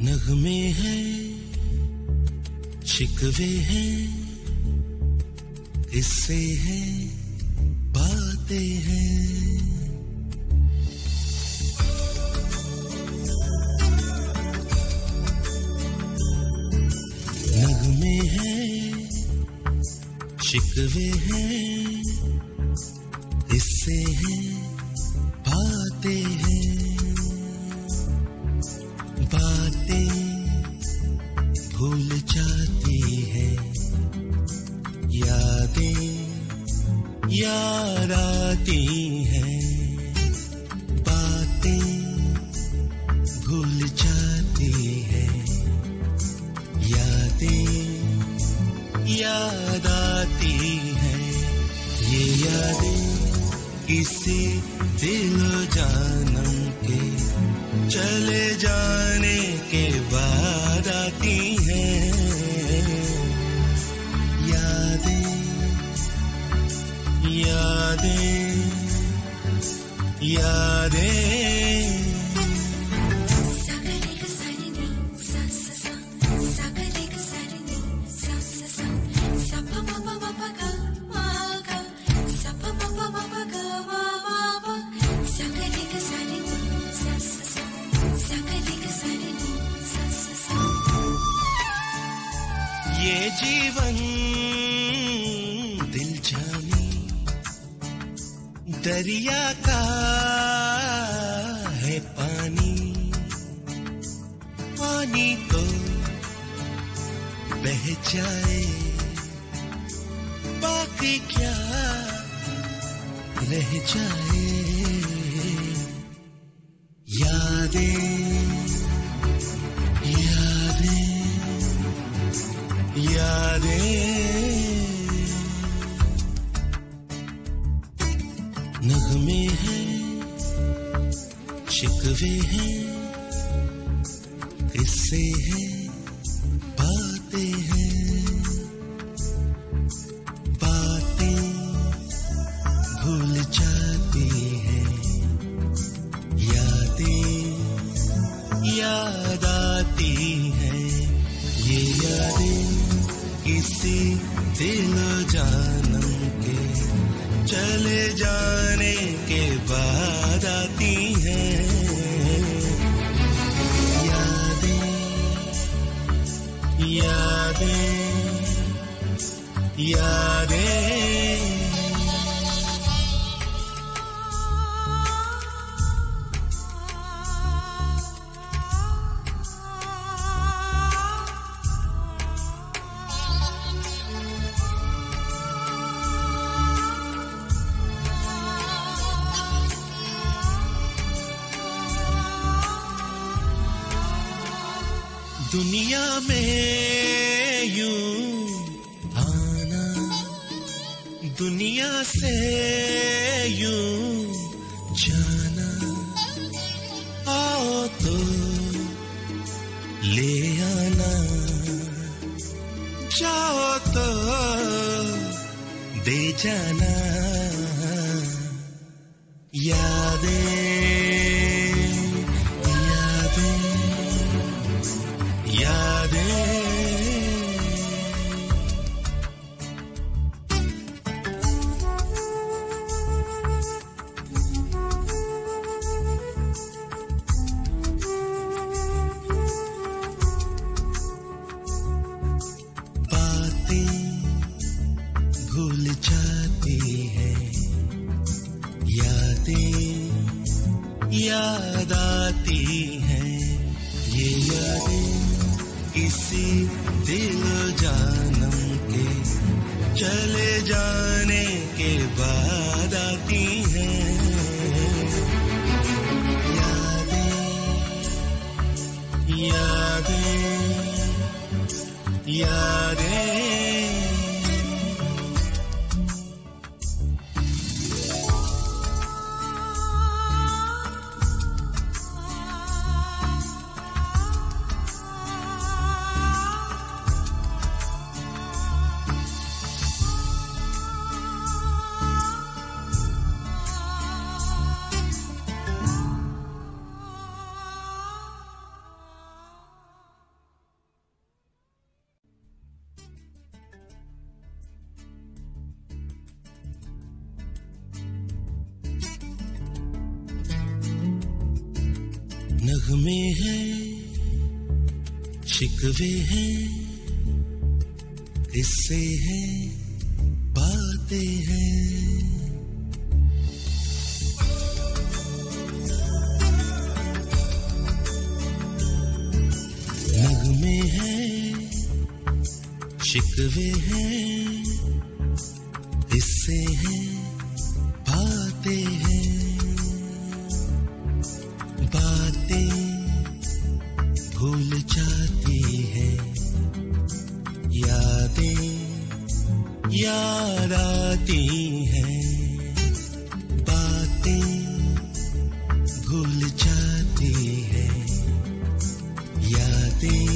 नगमे हैं, शिकवे हैं, किस्से हैं, बातें हैं। नगमे हैं, शिकवे हैं, किस्से हैं, बातें हैं। बातें भूल जाती है, यादें याद आती हैं। बातें भूल जाती है, यादें याद आती हैं। ये यादें किसी दिलो जानम के चले जाने के बाद आती हैं। यादें यादें यादें। ये जीवन दिल जानी दरिया का है पानी। पानी तो बह जाए, बाकी क्या रह जाए। यादें यादें यादें। नगमे हैं, शिकवे हैं, किस्से हैं, बातें हैं। बातें भूल जाती हैं, यादें याद आती हैं। ये यादें किसी दिलो जानम के चले जाने के बाद आती हैं। यादें यादें यादें। दुनिया में यूं आना, दुनिया से यूं जाना। आओ तो ले आना, जाओ तो दे जाना। यादें यादें। बातें भूल जाती है, यादें याद आती हैं। ये यादें किसी दिलो जानम के चले जाने के बाद आती हैं। यादें यादें यादें। नगमे हैं, शिकवे हैं, किस्से हैं, बातें हैं। नगमे हैं, शिकवे हैं, किस्से हैं, बातें हैं। बातें भूल जाती हैं, यादें याद आती हैं। बातें भूल जाती हैं, यादें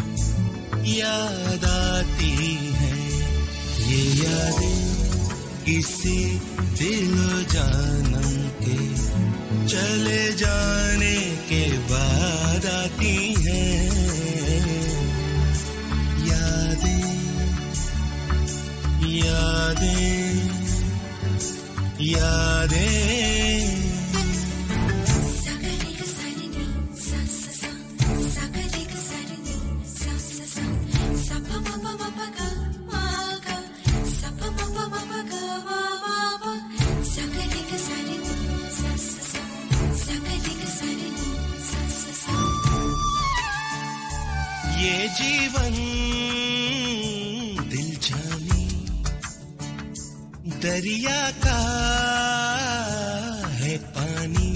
याद आती हैं। ये यादें किसी दिलो जानम के चले जाने के बाद आती हैं। यादें यादें यादें। ये जीवन दिल जानी दरिया का है पानी।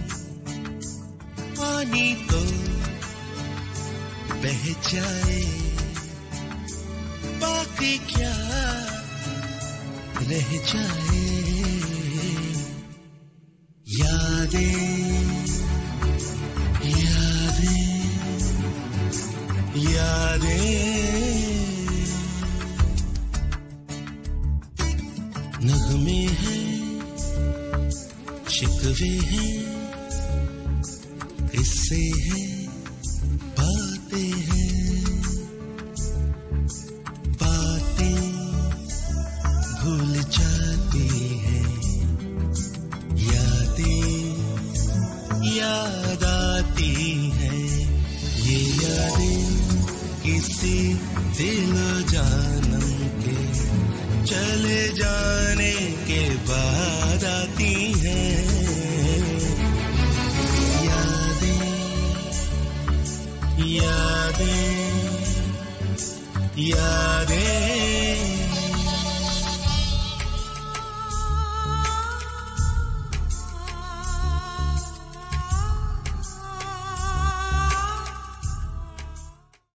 पानी तो बह जाए, बाकी क्या रह जाए। यादें यादें यादें। नगमे हैं, शिकवे हैं, किस्से हैं, बातें हैं। बातें भूल जाती हैं, यादें याद आती हैं। ये यादें किसी दिलो जानम के चले जाने के बाद आती हैं। यादें यादें यादें।